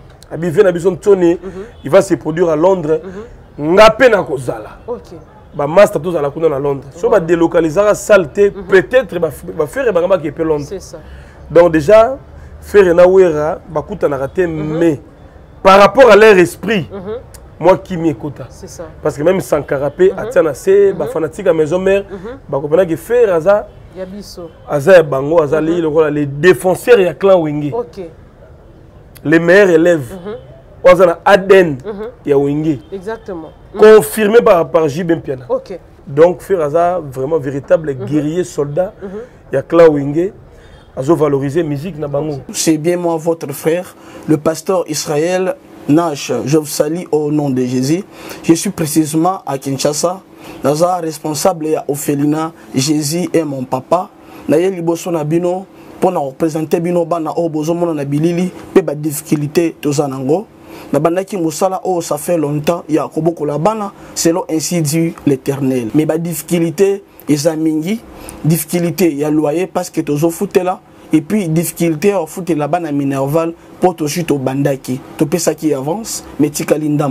Il va se produire à Londres. Ngapé na kozala. OK. Ba master tous à la à Londres. Si on va délocaliser la saleté, peut-être va faire ba qui peut Londres. C'est ça. Donc déjà faire na wera ba kuta na raté mais par rapport à leur esprit moi qui m'écoute. C'est ça. Parce que même sans carapé atiana c'est ba fanatique à maison mère ba comprendre que faire ça Yabiso. Aza Bango, Aza mm -hmm. les défenseurs et clan Wingé. Ok. Les meilleurs élèves. Mm -hmm. Aden mm -hmm. et Wingé. Exactement. Confirmé par, par J. Bempiana. Ok. Donc, faire Aza vraiment véritable mm -hmm. guerrier, soldat. Mm -hmm. Et clan Wingé. Azo valoriser musique na Bango. C'est bien moi, votre frère, le pasteur Israël Nash. Je vous salue au nom de Jésus. Je suis précisément à Kinshasa. Naza responsable ya Ophelina, Jésus est mon papa. Naye liboso na bino pour na représenter bino bana o bozomo na bilili pe ba difficulté tozanango. Na bandaki musala o ça fait longtemps ya koboko la bana selon ainsi dit l'Éternel. Mais ba difficulté ezamingi, difficulté ya loyer parce que tozo foutela et puis difficulté au foutela bana minerval pour to chute au bandaki. To pesa qui avance mais tikali ndambo.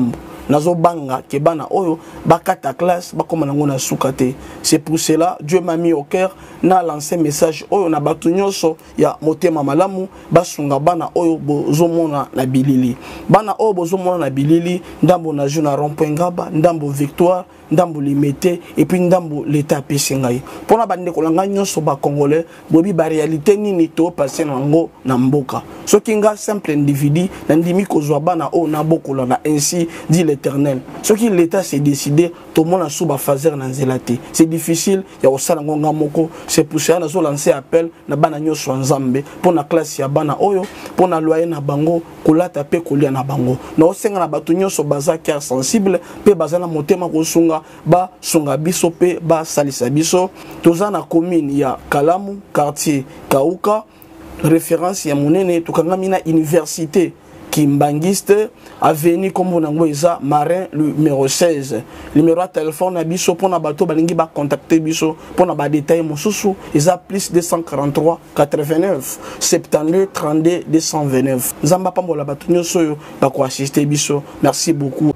nazo banga ke bana oyo bakata classe bakoma nango na sukate. C'est pour cela Dieu m'a mis au cœur na lancé message oyo na batu nyonso ya motema malamu basunga bana oyo bozomona na bilili. Bana oyo bozomona na bilili ndambo na juna rond-point Ngaba, ndambo Victoire, ndambo Limete et puis ndambo l'état pesingai. Pona bande kolanga nyonso ba congolais bobi ba réalité nini to passer nango na mboka. Soki nga simple individu na ndimi kozwa bana oyo na bokola na ainsi dit l'Éternel. Soki l'état s'est décidé tout le monde a sous ba fazer na nzelate. C'est difficile ya osala ngonga moko. C'est pour ça na zo lancer appel na bana nyonso nzambe pona classe ya bana oyo pona loyer na bango kolata pe kolia na bango. Na osenga na batu nyonso baza cœur sensible pe baza na motema kosunga ba sunga biso pe ba salisa biso. Toza na commune ya Kalamu, quartier Kauka, référence ya monene tukangami na université Kimbangiste, avenue Kombonangoeza, Marin numéro seize. Numéro de téléphone na biso pour na bato balingi ba contacter biso pour na ba détail mosusu, eza plus deux cent quarante-trois quatre-vingt-neuf soixante-douze trente-deux deux cent vingt-neuf. Nzamba pambola bato nyonso yo ba ko assister biso. Merci beaucoup.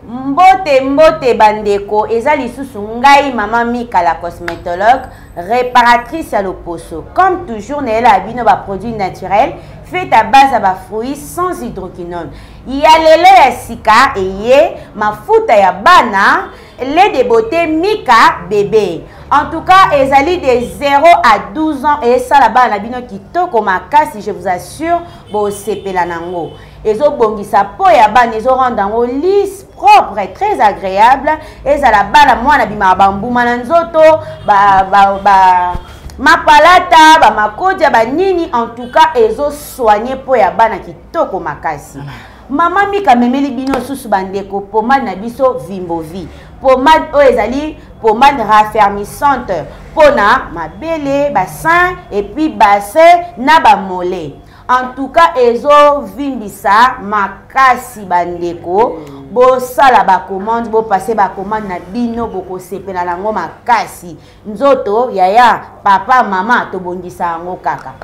Mbote mbote bandeko eza lisusu ngai mama Mika la cosmétologue réparatrice à l'Oposo. Comme toujours nela abino ba produits naturels fait à base à ba fruits sans hydroquinone. Ya lele ya sika eye mafuta ya bana lait de beauté Mika bébé. En tout cas, ezali de zéro à douze ans et ça là-bas na bino kitoko makasi, je vous assure bo sepela nango. Ezo bongisa po ya bana ezo rendre ngo lisse, propre et très agréable. Et ça là-bas la mwana bima bambuma na nzoto ba ba ba mapalata ba makodia ba nini, en tout cas ezo soigner po ya bana kitoko makasi. Mama Mika memeli bino susu bandeko pomade na biso Vimbovi. Pomade o ezali pomade raffermissante pona mabele, bassin et puis bassin na ba mollet. En tout cas ezo vimbisa makasi bandeko. Bo sala ba commande, bo passer ba commande na bino boko sepela nango makasi. Nzoto yaya papa mama to bongisa ngo kaka.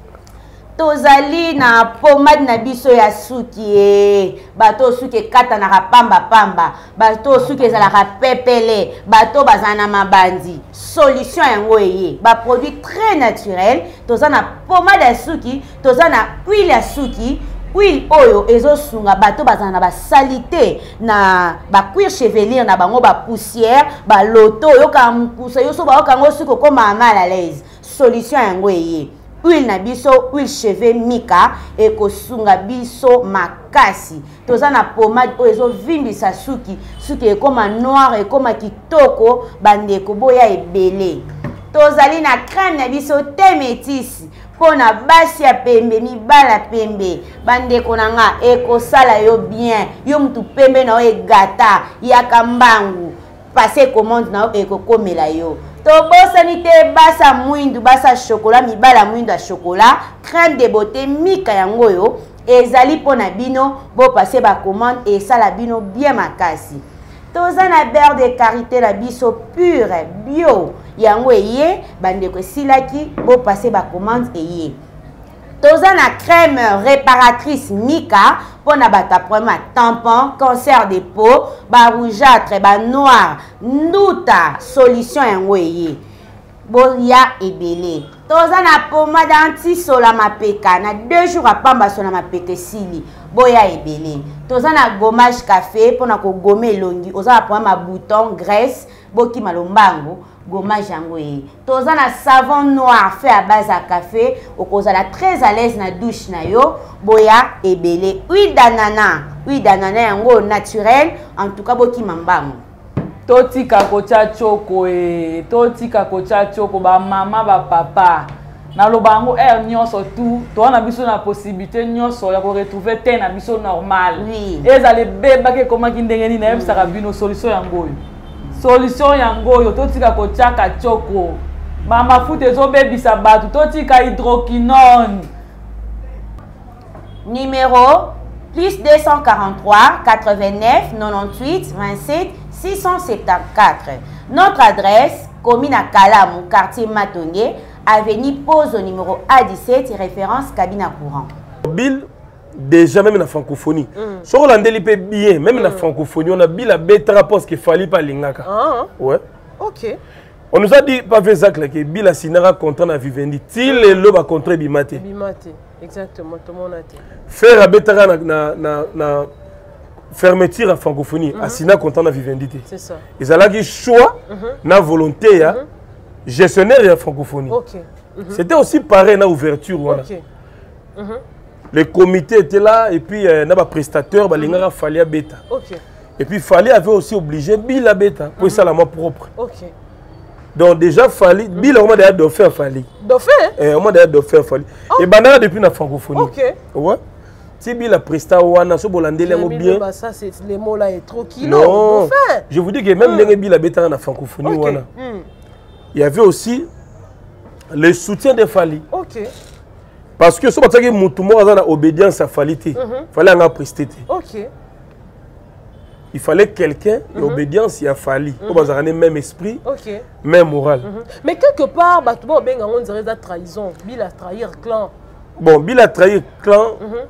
Tozali na pomade na biso ya suki bato suki kata na pamba pamba bato suki ezala pepele bato bazana mabandi solution yango eye ba produit très naturel. Tozana pomade ya suki, tozana huile ya suki, huile oyo ezo sunga bato bazana ba salité na ba cuir chevelier na bango ba poussière ba loto yo ka mpusa yo so ba okango suki koma mal à l'aise. Solution yango eye huile na biso, huile cheveux Mika et kosunga biso makasi. Tozana pomade o ezo vimbisa suki, suki e koma noir e koma kitoko bandeko boya ebele. Tozali na crème na biso te métis pona basi ya pembe mibala pembe bandeko nanga ekosala yo bien yo mutu pembe na o egata ya kambangu passer commande na o ekokomela yo. Tobosani te basa mwindu basa chocolat mibala mwindu ya chocolat crème de beauté Mika yango yo ezali pona bino bo passer ba commande et sala bino bien makasi. Tozana beurre de karité la biso pure bio yango eye bandeko silaki bo passer ba commande eye. Tozana crème réparatrice Mika pona bata problème tampon, cancer de peau, ba rougeâtre, ba noir, nduta solution yango eye. Boya ebele. Tozana pomade anti-sola mapeka na deux jours à pamba sola mapeka sili. Boya ebele. Tozana gommage café pona ko gommer longi. Ozana problème bouton, graisse, boki malombango. Gommage yango eye. Tozana savon noir fait à base à café. Okozala très à l'aise na douche na yo. Boya ebele. Huile d'ananas. Huile d'ananas yango naturel. En tout cas boki mambango. Totika kocha choko e totika kocha choko ba mama ba papa na lobango er nyonso tout to na biso na possibilité nyonso ya ko retrouver te na biso normal. Oui. Ezale beba ke koma kindengeni na ebisa ka bino solution yango yo. Solution yango yo totika kocha ka choko. Mama foot ezo bebisa batu totika hydroquinone. Numéro plus deux cent quarante-trois quatre-vingt-neuf quatre-vingt-huit vingt-sept six cent soixante-quatorze. Notre adresse, commune à Kalamu, quartier Matonge, avenue Pose au numéro A dix-sept, référence cabine à courant. Bill, déjà même la francophonie. Si on a bien, même la francophonie, on a bien la bête rapport qu'il fallait pas l'ingaka. Ouais. Ok. On nous a dit, pas fait ça, que Bila Sinara contrat na Vivendi. Til et le va contrat Bimate. Bimate, exactement, tout le monde a dit. Faire la bête na na na na fermeture la francophonie, à Sina contrat na Vivendi. C'est ça. Ils ont dit choix, na volonté, ya gestionnaire de la francophonie. Ok. C'était aussi pareil na ouverture. Voilà. Ok. Le comité était là et puis euh, n'a prestataire, bah, mm -hmm. fallait bêta. Okay. Et puis fallait avait aussi obligé Bila bêta pour mm -hmm. ça la main propre. Okay. Donc déjà Fali, mm -hmm. Bila on m'a d'ailleurs d'offrir Fali. D'offrir? Eh, on m'a d'ailleurs d'offrir Fali. Oh. Et bandana depuis la francophonie. Ok. Ouais. Si Bila presta wana so bolande lengo bien. Bah ça c'est les mots là est trop kilo. Non. Je vous dis que même mm. Bila bêta na francophonie okay. wana. Mm. Il y avait aussi le soutien de Fali. Ok. Parce que si on a obédience à Fali, il fallait en prester. Ok. Il fallait quelqu'un et obédience à Fali. On a le même esprit, okay. même moral. Mais quelque part, on dirait la trahison. Bill a trahi le clan. Bon, Bill a trahi le clan.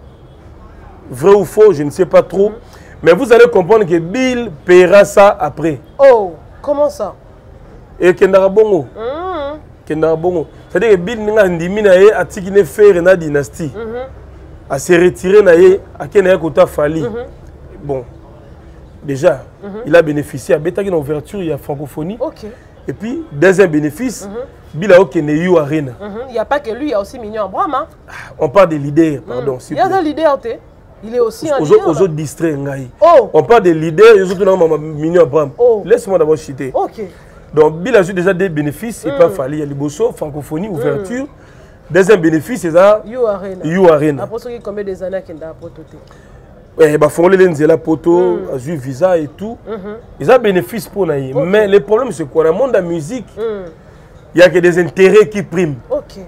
Vrai ou faux, je ne sais pas trop. Mais vous allez comprendre que Bill paiera ça après. Oh, comment ça? Et Kendara Bongo. C'est-à-dire que Bill n'a pas a tikine faire na dynastie. A se retirer na ye a kena kota Fali. Bon. Déjà, il a bénéficié à Beta qui une ouverture il y a francophonie. OK. Et puis deuxième bénéfice, Bill a kene you arena. Il n'y a pas que lui, il y a aussi Mignon Abraham. Hein? On parle des leaders, pardon. Il y a des leaders, il est aussi un leader. Aux autres distraits ngai. Oh. On parle des leaders, les autres non Mignon Abraham. Oh. Laisse-moi d'abord citer. OK. Donc, Bill a eu déjà des bénéfices, il peut falloir les Bosso, francophonie, ouverture. Deuxième bénéfice, c'est ça. You Arena. You Arena. Après, ça, combien des années qu'il a apporté? Eh ben, font les lenses la poto, a eu visa et tout. Ils ont bénéfice pour naïe. Mais le problème, c'est quoi? Dans le monde de la musique, il n'y a que des intérêts qui priment. Ok.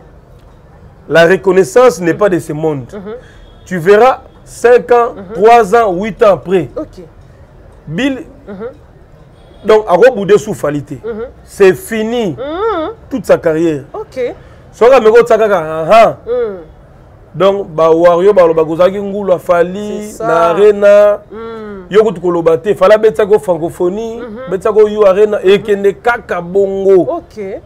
La reconnaissance n'est pas de ce monde. Tu verras cinq ans, trois ans, huit ans après. Ok. Bill. Donc, à Roboudé sous Falité, mm -hmm. c'est fini mm -hmm. toute sa carrière. Ok. Soka mego tsakaka aha. Donc, ba wario ba loba gozaki ngulu Fali na arena. Mm. Yoko tukolobate fala betsa ko francophonie, mm -hmm. betsa ko you arena et kende kaka bongo. Ok.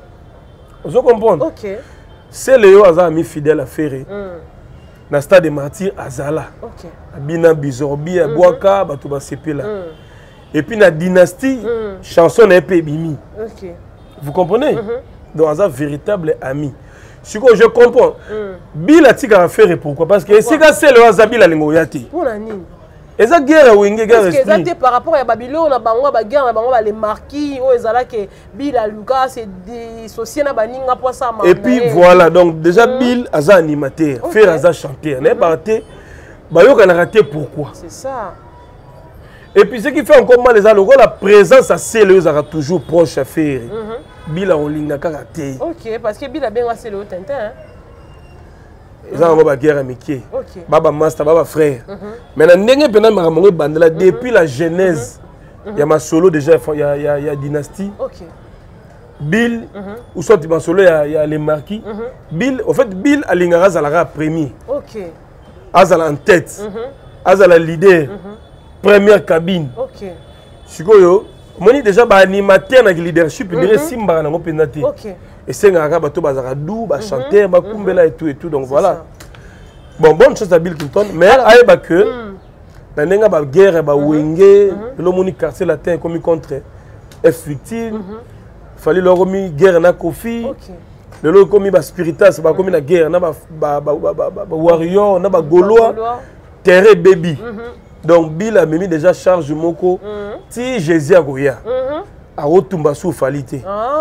Vous comprenez? Ok. C'est Léo Aza mi fidèle à Ferré. Mm. Na stade de Martyr Azala. Ok. Abina Bizorbi a Boaka batu ba sepela. Mm. Et puis la dynastie, mm. chanson n'est pas bimi. Okay. Vous comprenez? Mm -hmm. Donc, un véritable ami. Si je comprends, mm. Bill a tika à faire pourquoi? Parce que si c'est le Azabi la lingoyati. Pour la nini? Et ça guerre ou une guerre parce que par rapport à Babylone, na bango ba guerre na bango ba les marquis o ezala que Bill a Lucas c'est dissocié na baninga pour ça. Et puis voilà, donc déjà mm. Bill a un animateur, okay. Faire un chanteur, n'est pas raté. Bah yo kana raté pourquoi? C'est ça. Et puis ce qui fait encore mal, la présence à Célé sera toujours proche à faire. Bila Olinga Karaté. Ok, parce que Bila bien assez le Tintin. Ils ont une guerre amicale. Baba Master, Baba frère. Mais depuis la genèse, il y a ma solo déjà, il y a la dynastie. Bill, ou soit ma solo, il y a les marquis. Bill, en fait, Bill a l'ingara Zalara premier. Azala en tête. Azala leader. Première cabine. Ok. Sikoyo, moni déjà ba animateur na leadership ndire simba na ngopendati. Ok. Et c'est ngaka bato bazaka dou, ba chanteur, ba kumbela et tout et tout donc voilà. Bon, bonne chose à Bill Clinton, mais aye ba que na nenga ba guerre ba wenge, le moni quartier latin comme contre F victime. Fallait leur remis guerre na Kofi. Ok. Le lo comme ba spiritas ba comme na guerre na ba ba ba warrior na ba gaulois. Terre baby. Donc, Bill a mis déjà charge moko. Si Jésus a goya, a retumba sous Falité.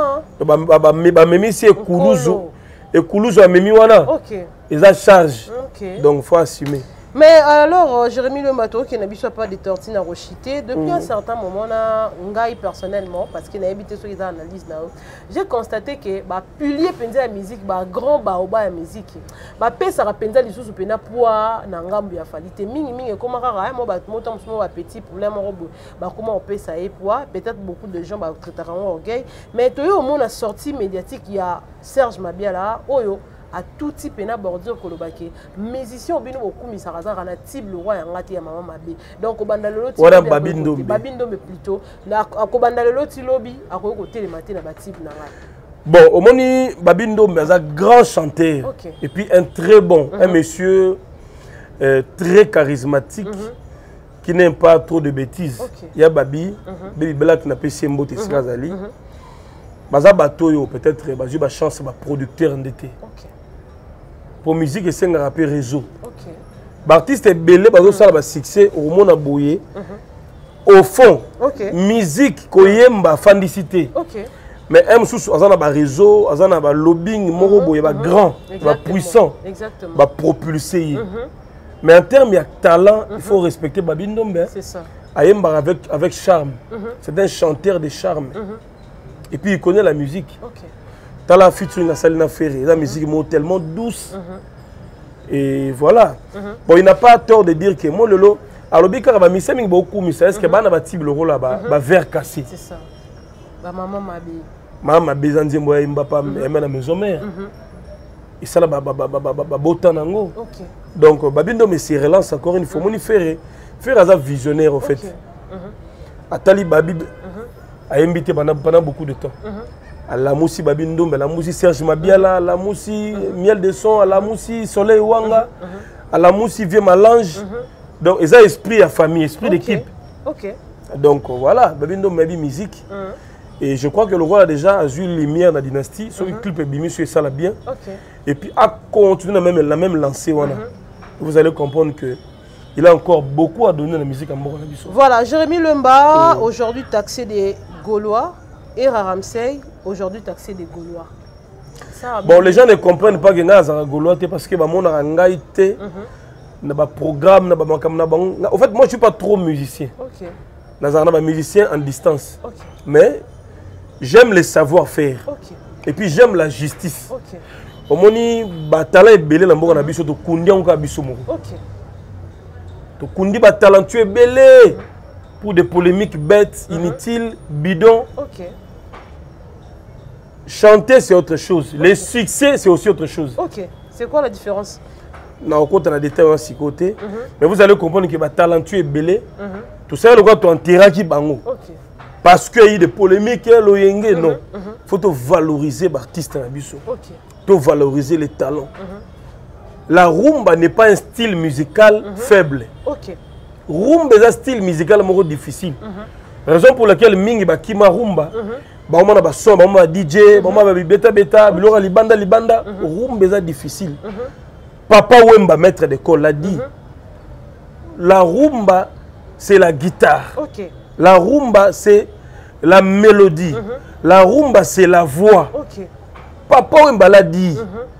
Ba memi si Koulouzo et Koulouzo a memi wana. OK. Ils a charge. Donc faut assumer. Mais alors, Jérémy Le Mato, qui n'a pas de tortine à rochiter, depuis un certain moment, ngai personnellement, parce qu'il a habité sur les analyses, j'ai constaté que bah pilier penza la musique, bah grand bah au bas la musique, bah pesa la penza les sous pena poa nangambu ya Falité. Mingi mingi comment rara, moi bah moi tant moi petit problème robo, bah comment on pesa et poa, peut-être beaucoup de gens bah traiteront orgueil, mais toi au monde a sorti médiatique, il y a Serge Mabiala, oyo. à tout type na bordure kolobaki musicien obino okumi saraza na type le roi ngati ya mama mabe donc obandalelo ti wala babindombe babindombe plutôt na akobandalelo ti lobi akoyo ko télématé na ba type na ngai. Bon, Omoni Babindombe est un grand chanteur. Okay. Et puis un très bon, mm-hmm. un monsieur euh, très charismatique mm-hmm. qui n'aime pas trop de bêtises. Okay. Il y a Babi, mm-hmm. Baby Bella qui n'a pas essayé de monter sur Azali. Baza Batoyo, peut-être, j'ai la chance de producteur endetté. Pour musique, c'est un rappeur réseau. L'artiste est belé, baza a succès au monde à Bouye. Au fond, musique, koyemba, fandicité. Mais un sous azana ba réseau, azana ba lobbying, moro boye ba grand, ba puissant, ba propulsé. Mais en termes de talent, il faut respecter Babindombe. C'est ça. Ayemba avec avec charme. C'est un chanteur de charme. Et puis il connaît la musique. T'as la featuring à Salina Ferré, la musique est tellement douce. Et voilà. Bon, il n'a pas tort de dire que moi le lot, alors bien quand va misser beaucoup, mais est-ce que bana ba tibre le rôle là-bas, ba verre cassé. C'est ça. Ba maman mabi. Maman mabi zanzi mboya mbapa ema na maison mère. Et ça là ba ba ba ba ba botan nango. OK. Donc Babindo mais se relance encore une fois moni Ferré. Ferré a visionnaire en fait. Atali Babi a invité pendant pendant beaucoup de temps. À la moussi Babindo, à la moussi Serge Mabiala, à la moussi Miel de Son, à la moussi Soleil Wanga, à la moussi Vieux Malange. Donc ils ont esprit à famille, esprit d'équipe. OK. Donc voilà, Babindo Mabi musique. Et je crois que le roi a déjà eu lumière dans la dynastie. Sur le clip est bimé, ça l'a bien. Et puis à continuer la même, la même lancée, voilà. Vous allez comprendre que il a encore beaucoup à donner à la musique en Moro. Voilà, Jérémy Lemba, aujourd'hui taxé des Gaulois. Et Raramsey, aujourd'hui taxé des Gaulois. Ça, bon, les gens ne comprennent pas que nous sommes Gaulois parce que nous avons un programme. En fait, moi je ne suis pas trop musicien. Okay. Nous sommes musicien en distance. Okay. Mais j'aime le savoir-faire. Okay. Et puis j'aime la justice. Okay. Au moment où talent est belé, nous avons biso to kundi onka biso mo. OK. To kundi ba talentueux belé pour des polémiques bêtes, inutiles, bidons. OK. Chanter, c'est autre chose. Okay. Les succès, c'est aussi autre chose. Ok. C'est quoi la différence? Non, on a des termes à six côtés. Mm -hmm. Mais vous allez comprendre que le talentueux est belé. Mm -hmm. Tout ça, tu as un terrain qui bango. Okay. Parce qu'il y a des polémiques, mm -hmm. non. Il mm -hmm. faut valoriser l'artiste. Il okay. faut valoriser les talents. Mm -hmm. La rumba n'est pas un style musical mm -hmm. faible. Okay. Rumba est un style musical difficile. Mm -hmm. Raison pour laquelle Mingi Bakima Rumba. Mm -hmm. Bah on a ba son, bah on a D J, bah on a beta beta, bilora libanda libanda, rumba c'est difficile. Papa Wemba maître d'école l'a dit. La rumba c'est la guitare. Okay. La rumba c'est la mélodie. La rumba c'est la voix. Okay. Papa Wemba l'a dit.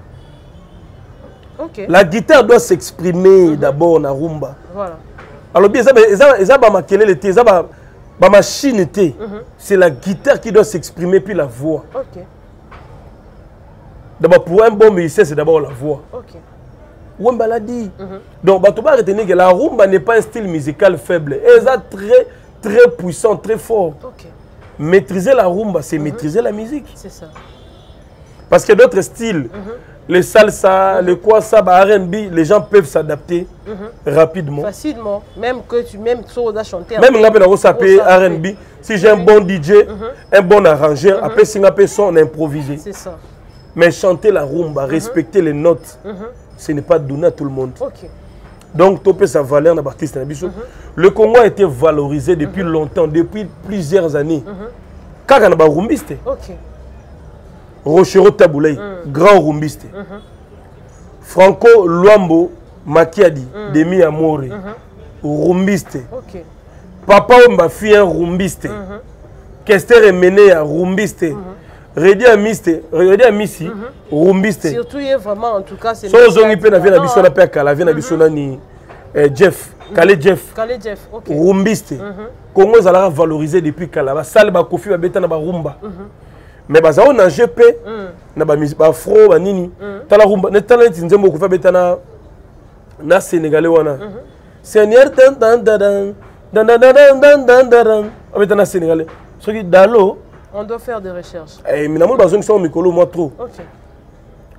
Okay. La guitare doit s'exprimer d'abord dans la rumba. Voilà. Alors bien ça ça ça ba makele le ça ba ma machine était, mm-hmm. c'est la guitare qui doit s'exprimer puis la voix. Okay. D'abord pour un bon musicien c'est d'abord la voix. Okay. Wemba l'a dit. Mm-hmm. Donc bah, tu vas retenir que la rumba n'est pas un style musical faible. Elle est très très puissant, très fort. Okay. Maîtriser la rumba, c'est mm-hmm. maîtriser la musique. C'est ça. Parce que d'autres styles, mm-hmm. les salsa, mm-hmm. les quoi ça, bah, R and B, les gens peuvent s'adapter mm-hmm. rapidement. Facilement, même que tu même sur chanter. Même là, on s'appelle R and B. Si j'ai un bon D J, mm-hmm. un bon arrangeur, mm-hmm. après si on appelle son, on improviser. C'est ça. Mais chanter la rumba, mm-hmm. respecter les notes, mm-hmm. ce n'est pas donné à tout le monde. Okay. Donc, topé sa valeur dans l'artiste. Mm-hmm. Le Congo a été valorisé depuis mm-hmm. longtemps, depuis plusieurs années. Car on a rumbiste. Okay. Rochero Taboulay, mm. grand rumbiste. Mm -hmm. Franco Luambo Makiadi, mm. Demi Amore, mm -hmm. rumbiste. Okay. Papa Omba Fien rumbiste. Mm -hmm. Kester Emene à rumbiste. Mm -hmm. Redi Amiste, Redi Amisi, mm -hmm. rumbiste. Surtout il est vraiment en tout cas c'est. So zongi pe na vient na biso na pe kala vient na biso na ni Jeff, Kale Jeff. Kale Jeff, OK. Rumbiste. Congo zala valoriser depuis kala ba sale ba kofi ba beta na ba rumba. Mais bah ça on a G P na ba musique ba fro ba nini tala rumba ne tala nzembo ko fa betana na sénégalais wana seigneur dan dan dan dan dan dan dan dan dan betana sénégalais ce qui dalo on doit faire des recherches eh mais na mo bazon sont mikolo moi trop. OK.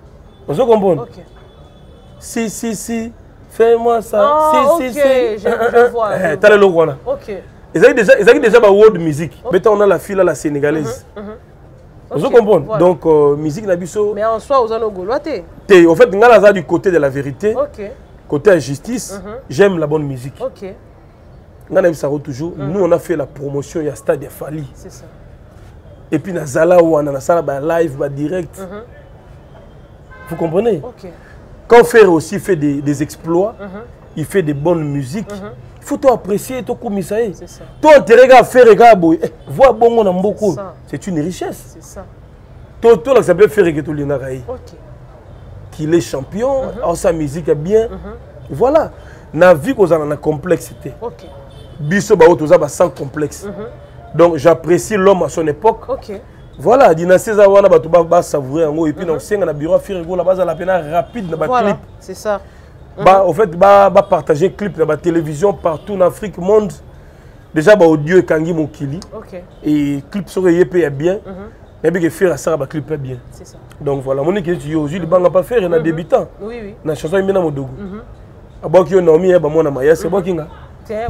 Vous comprenez? Ok. Si, si, si, fais-moi ça. Ah, si, ok, si, si. je, je vois. T'as le logo là. Ok. Ils avaient déjà, ils avaient déjà ma world music. Maintenant, on a la fille là, la sénégalaise. Mm -hmm, mm -hmm. Vous okay, comprenez? voilà. Donc, euh, musique Nabiso. Mais en soi, vous en avez T. En fait, on a du côté de la vérité. Ok. Côté la justice, mm -hmm. j'aime la bonne musique. Ok. On a ça toujours. Mm -hmm. Nous, on a fait la promotion, il y a Stade de Fali. C'est ça. Et puis, Nazala, on a ça live, direct. Mm -hmm. Vous comprenez? Ok. Quand Fer aussi fait des, des exploits, mm -hmm. il fait des bonnes musiques. Mm -hmm. Il faut apprécier ton commissaire. C'est ça. Toi, tu regardes faire regarde, vois bon on a beaucoup. C'est une richesse. C'est ça. Toi, toi, là, ça peut faire que tout le monde. Ok. Qu'il est champion, mm -hmm. sa musique est bien. Mm -hmm. Voilà. Na vie qu'on a la complexité. Ok. Biso ba otoza ba sans complexe. Mm -hmm. Donc j'apprécie l'homme à son époque. Ok. Voilà, dina César wana ba to ba savourer en haut et puis na senga na bureau faire go la base à la peine rapide na ba clip. C'est ça. Bah, en fait, bah, bah, partager clip dans la télévision partout en Afrique, monde. Déjà, bah, audio et Kangi Mokili. Okay. Et clip sur E P est bien. Mais bien, faire ça, bah, clip est bien. C'est ça. Donc voilà, mon équipe, aujourd'hui, le banc pas faire, il y a débutant. Oui, oui. La chanson est bien dans mon dogo. À boire qui est Naomi, bah, moi, Maya, c'est moi qui nga. Tiens,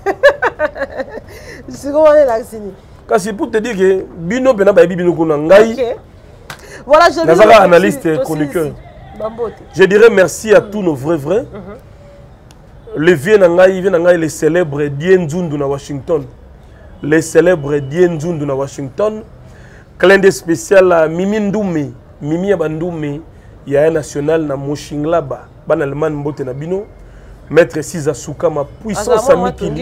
je sais comment on est là, Sini. Car c'est pour te dire que Bino, Bena, bah, Bino, Kunangai. Ok. Voilà, je vais dire. Analyste, chroniqueur. Je dirais merci à mm. tous nos vrais vrais. Mm -hmm. Le vieux Nangaï, le célèbre Dien Zundu na Washington. Le célèbre Dien Zundu na Washington. Clin d'œil spécial à Mimi Ndoumé. Mimi Abandoumé. Il y a un national na Moshinglaba. Ban Allemagne Mbote na Bino. Maître Siza Souka, ma puissance à Mikili.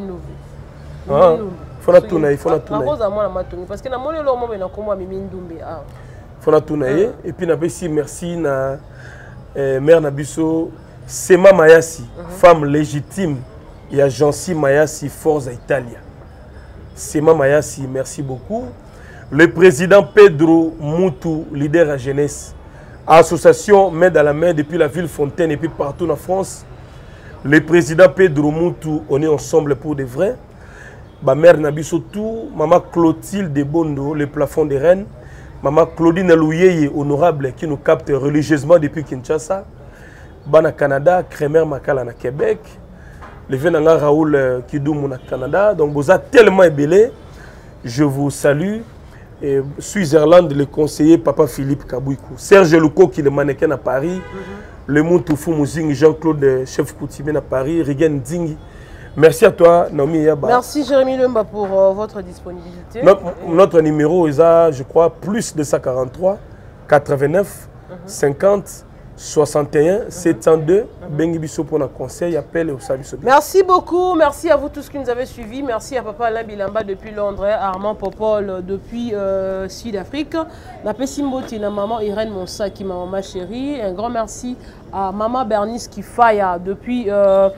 Ah, faut la tourner, il faut la tourner. Parce que na moni lo mo na komwa Mimi Ndoumé. Ah. Faut la tourner et puis na aussi merci na eh, mère Nabiso Sema Mayasi, uh -huh. femme légitime et à Jancy Mayasi Forza Italia. Sema Mayasi, merci beaucoup. Le président Pedro Moutou, leader à jeunesse. Association main dans la main depuis la ville Fontaine et puis partout en France. Le président Pedro Moutou, on est ensemble pour de vrai. Ma mère Nabiso tout, maman Clotilde Bondo, le plafond des Rennes. Maman Claudine Louyeye, honorable, qui nous capte religieusement depuis Kinshasa. Bana Canada, Kremer Makala na Québec. Le Venanga Raoul Kidoum na Canada. Donc vous êtes tellement ébélé. Je vous salue. Et Suisse-Irlande, le conseiller Papa Philippe Kabouikou. Serge Louko, qui est le mannequin à Paris. Mm -hmm. Le Moutoufou Mouzing, Jean-Claude, chef coutumier à Paris. Rigen Ding. Merci à toi, Naomi Yaba. Merci, Jérémy Lemba, pour euh, votre disponibilité. Notre, notre numéro est à, je crois, plus deux cent quarante-trois, quatre-vingt-neuf, cinquante, soixante et un, sept cent deux. Bengi Bisso pour un conseil, appel au service. Merci beaucoup. Merci à vous tous qui nous avez suivis. Merci à Papa Alain Bilamba depuis Londres, Armand Popol depuis euh, Sud-Afrique. Napesi Mboti na maman Irène Monsaki, ma maman chérie. Un grand merci à maman Bernice Kifaya depuis euh,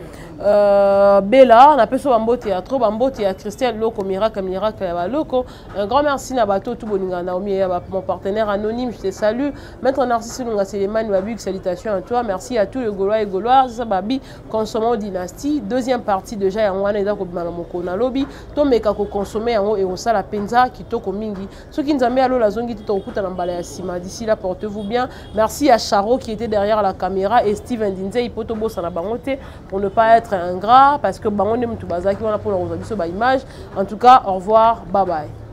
euh, Bella. Napesi Bambote à trop Bambote à Christelle Loko, Miracle, Miracle, Loko. Un grand merci à Bato Touboninga Naomi, mon partenaire anonyme. Je te salue. Maître Narcisse Lunga Séléman Wabuk, salutations à toi. Merci à tous les Gaulois et Gauloises. Babi, consommons dynastie. Deuxième partie déjà, il y a un état comme Malamoko na lobby. Tomeka ko consommer et on sala penza qui toko mingi. Ceux qui nous ont mis à l'eau la zone qui te okuta n'emballé à Sima. D'ici là, portez-vous bien. Merci à Charo qui était derrière la caméra et Steven Dinze, Ipotobo Sanabangote pour ne pas être ingrat parce que Bangonem Toubazaki, on a pour la image. En tout cas, au revoir, bye bye.